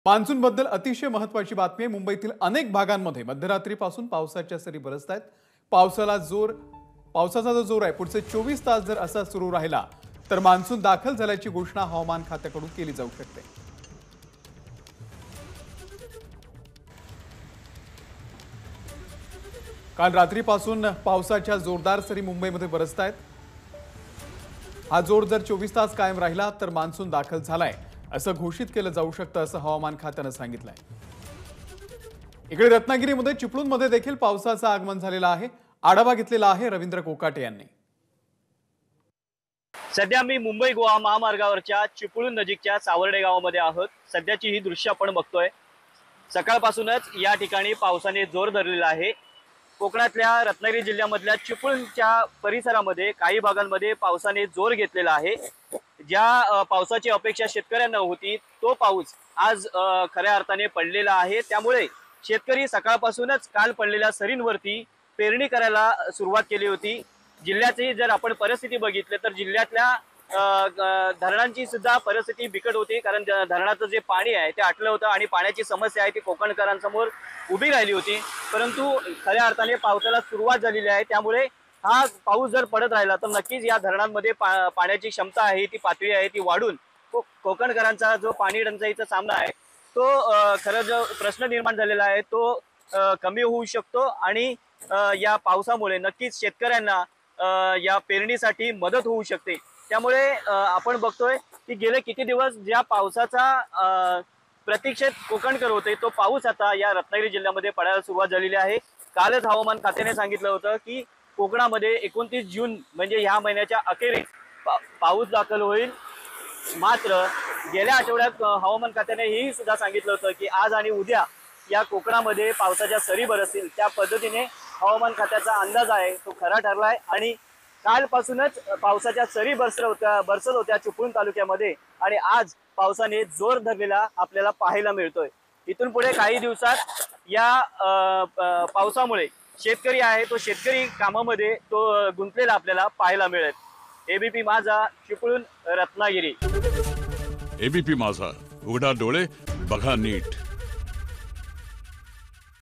मान्सूनबद्दल अतिशय महत्त्वाची बातमी आहे। मुंबईतील अनेक भागांमध्ये मध्यरात्रीपासून पावसाच्या सरी बरसतायत। पावसाचा जो जोर आहे पुढचे 24 तास जर असा सुरू राहिला तर मान्सून दाखल झाल्याची घोषणा हवामान खात्याकडून केली जाऊ शकते। काल रात्रीपासून पावसाच्या जोरदार सरी मुंबईमध्ये बरसतायत। हा जोर जर 24 तास कायम राहिला तर मान्सून दाखल झालाय असं घोषित केलं जाऊ शकतं असं हवामान खात्यानं सांगितलंय। इकडे रत्नागिरीमध्ये चिपळूणमध्ये देखील पावसाचं आगमन झालेलं आहे। आढावा घेतलेला आहे रवींद्र कोकाटे यांनी। सध्या मी मुंबई गोवा महामार्गावरच्या चिपळूण नजीकच्या सावर्डे गावामध्ये आहोत। सध्याची ही दृश्य आपण बघतोय। सकाळपासूनच या ठिकाणी पावसाने जोर धरलेला आहे। कोकणातल्या रत्नागिरी जिल्ह्यामधल्या चिपळूणच्या परिसरामध्ये काही भागांमध्ये पावसाने जोर घेतलेला आहे। ज्या पावसाची अपेक्षा शेतकऱ्यांना होती तो पाऊस आज खऱ्या अर्थाने पडलेला आहे। त्यामुळे शेतकरी सकाळपासूनच काल पडलेल्या सरींवरती पेरणी करायला सुरुवात केली होती। जिल्ह्याची जर आपण परिस्थिती बघितली तर जिल्ह्यातल्या धरणांची सुद्धा परिस्थिती बिकट होती, कारण धरणाचं जे पाणी आहे ते आटलं होतं आणि पाण्याची समस्या आहे ती कोकणकरांसमोर उभी राहिली होती। परंतु खऱ्या अर्थाने पावसाला सुरुवात झालेली आहे। त्यामुळे हा पाऊस जर पडत राहिला तर नक्कीच या धरणांमध्ये पाण्याची क्षमता आहे ती पातळी आहे ती वाढून कोकणकरांचा जो पाणी टंचाईचा सामना आहे तो खरं जो प्रश्न निर्माण झालेला आहे तो कमी होऊ शकतो आणि या पावसामुळे नक्कीच शेतकऱ्यांना या पेरणीसाठी मदत होऊ शकते। त्यामुळे आपण बघतोय की गेले किती दिवस ज्या पावसाचा प्रतीक्षेत कोकणकर होते तो पाऊस आता या रत्नागिरी जिल्ह्यामध्ये पडायला सुरुवात झालेली आहे। कालच हवामान खात्याने सांगितलं होतं की कोकणामध्ये 29 जून म्हणजे ह्या महिन्याच्या अखेरीस पाऊस दाखल होईल। मात्र गेल्या आठवड्यात हवामान खात्याने हेही सुद्धा सांगितलं होतं की आज आणि उद्या या कोकणामध्ये पावसाच्या सरी बरसतील। त्या पद्धतीने हवामान खात्याचा अंदाज आहे तो खरा ठरलाय आणि कालपासूनच पावसाच्या सरी बरसत होत्या चिपळूण तालुक्यामध्ये आणि आज पावसाने जोर धरलेला आपल्याला पाहायला मिळतोय। इथून पुढे काही दिवसात या पावसामुळे शेतकरी आहे तो शेतकरी कामामध्ये तो गुंतलेला आपल्याला पाहायला मिळेल। एबीपी माझा, चिपळूण, रत्नागिरी। एबीपी माझा, उघडा डोळे बघा नीट।